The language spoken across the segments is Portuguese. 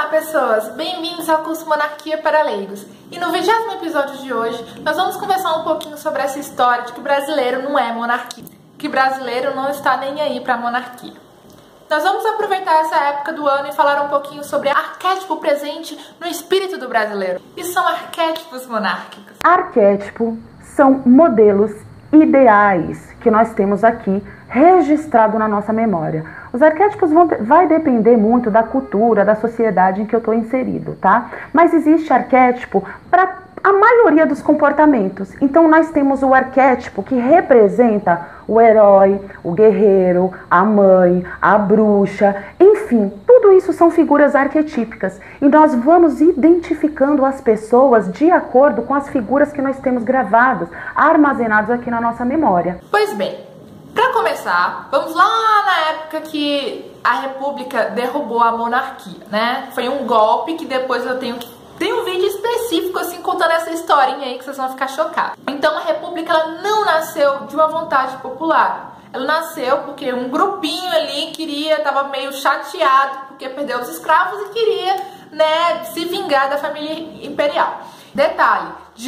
Olá pessoas, bem-vindos ao curso Monarquia para Leigos. E no 20º episódio de hoje, nós vamos conversar um pouquinho sobre essa história de que o brasileiro não é monarquia, que o brasileiro não está nem aí para a monarquia. Nós vamos aproveitar essa época do ano e falar um pouquinho sobre arquétipo presente no espírito do brasileiro. E são arquétipos monárquicos. Arquétipo são modelos ideais que nós temos aqui registrado na nossa memória. Os arquétipos vai depender muito da cultura, da sociedade em que eu estou inserido, tá? Mas existe arquétipo para a maioria dos comportamentos. Então nós temos o arquétipo que representa o herói, o guerreiro, a mãe, a bruxa, enfim, tudo isso são figuras arquetípicas. E nós vamos identificando as pessoas de acordo com as figuras que nós temos gravadas, armazenadas aqui na nossa memória. Pois bem, para começar, vamos lá na época que a República derrubou a monarquia, né? Foi um golpe que depois eu tenho um vídeo específico assim contando essa historinha aí que vocês vão ficar chocados. Então a República ela não nasceu de uma vontade popular. Ela nasceu porque um grupinho ali tava meio chateado porque perdeu os escravos e queria, né, se vingar da família imperial. Detalhe, de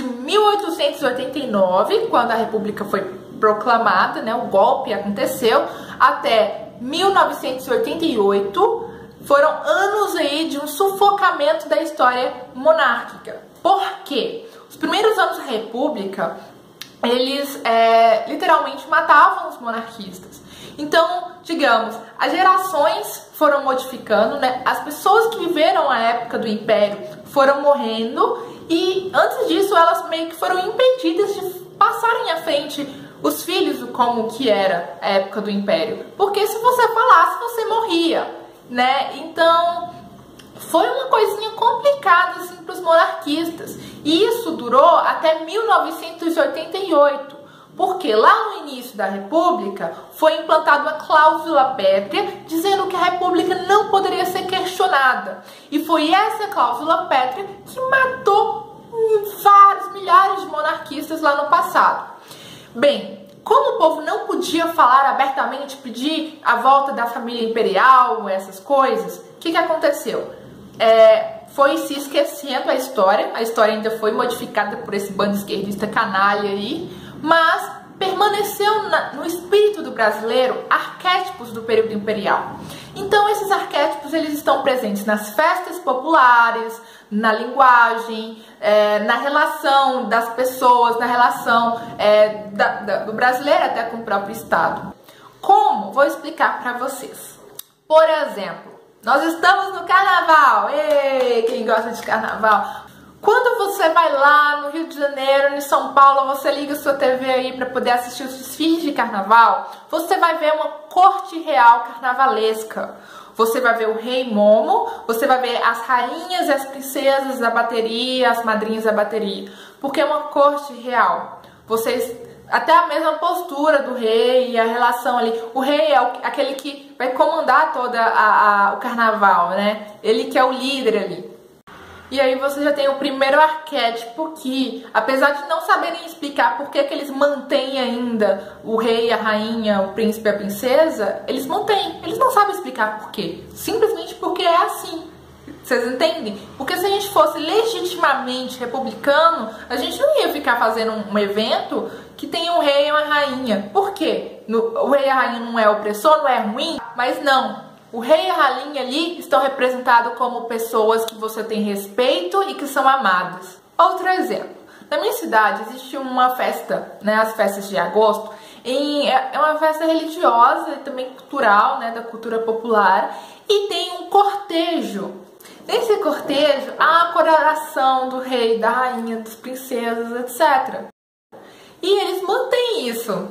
1889, quando a República foi proclamada, né, o golpe aconteceu, até 1988, foram anos aí de um sufocamento da história monárquica. Por quê? Os primeiros anos da República, eles literalmente matavam os monarquistas. Então, digamos, as gerações foram modificando, né? As pessoas que viveram a época do Império foram morrendo e antes disso elas meio que foram impedidas de passarem à frente os filhos do como que era a época do Império. Porque se você falasse, você morria, né? Então, foi uma coisinha complicada assim para os monarquistas. E isso durou até 1988. Porque lá no início da República foi implantada uma cláusula pétrea dizendo que a República não poderia ser questionada. E foi essa cláusula pétrea que matou vários, milhares de monarquistas lá no passado. Bem, como o povo não podia falar abertamente, pedir a volta da família imperial, essas coisas, o que aconteceu? Foi se esquecendo a história ainda foi modificada por esse bando esquerdista canalha aí, mas permaneceu no espírito do brasileiro arquétipos do período imperial. Então esses arquétipos eles estão presentes nas festas populares, na linguagem, na relação das pessoas, na relação do brasileiro até com o próprio Estado. Como? Vou explicar para vocês. Por exemplo, nós estamos no carnaval. Ei, quem gosta de carnaval? Quando você vai lá no Rio de Janeiro, em São Paulo, você liga sua TV aí para poder assistir os desfiles de carnaval, você vai ver uma corte real carnavalesca. Você vai ver o rei Momo, você vai ver as rainhas e as princesas da bateria, as madrinhas da bateria, porque é uma corte real. Até a mesma postura do rei e a relação ali. O rei é aquele que vai comandar todo o carnaval, né? Ele que é o líder ali. E aí você já tem o primeiro arquétipo que, apesar de não saberem explicar por que eles mantêm ainda o rei, a rainha, o príncipe e a princesa, eles mantêm. Eles não sabem explicar por quê. Simplesmente porque é assim. Vocês entendem? Porque se a gente fosse legitimamente republicano, a gente não ia ficar fazendo um evento que tem um rei e uma rainha. Por quê? O rei e a rainha não é opressor, não é ruim? Mas não. O rei e a rainha ali estão representados como pessoas que você tem respeito e que são amadas. Outro exemplo. Na minha cidade existe uma festa, né, as festas de agosto, é uma festa religiosa e também cultural, né, da cultura popular, e tem um cortejo. Nesse cortejo há a coroação do rei, da rainha, das princesas, etc. E eles mantêm isso.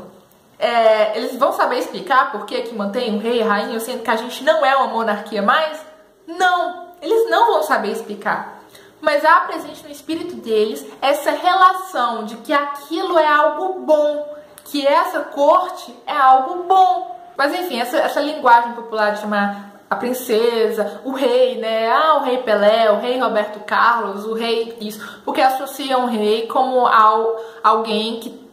Eles vão saber explicar por que mantém o rei e a rainha, sendo que a gente não é uma monarquia mais? Não, eles não vão saber explicar. Mas há presente no espírito deles essa relação de que aquilo é algo bom, que essa corte é algo bom. Mas enfim, essa linguagem popular de chamar a princesa, o rei, né? O rei Pelé, o rei Roberto Carlos, o rei isso, porque associam o rei como alguém que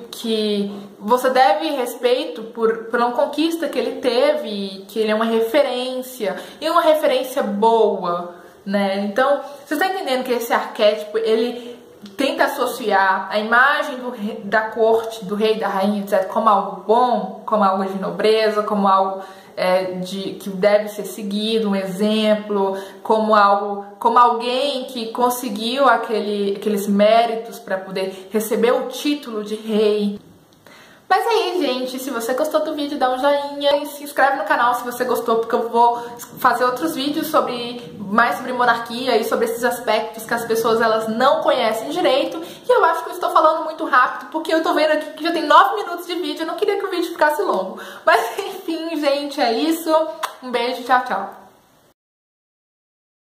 você deve respeito por uma conquista que ele teve, que ele é uma referência, e uma referência boa, né? Então, você está entendendo que esse arquétipo, ele tenta associar a imagem da corte, do rei, da rainha, etc., como algo bom, como algo de nobreza, como algo que deve ser seguido, um exemplo, como alguém que conseguiu aqueles méritos para poder receber o título de rei. Mas aí, gente, se você gostou do vídeo, dá um joinha e se inscreve no canal se você gostou, porque eu vou fazer outros vídeos mais sobre monarquia e sobre esses aspectos que as pessoas elas não conhecem direito. E eu acho que eu estou falando muito rápido, porque eu tô vendo aqui que já tem 9 minutos de vídeo, eu não queria que o vídeo ficasse longo. Mas enfim, gente, é isso. Um beijo, tchau, tchau.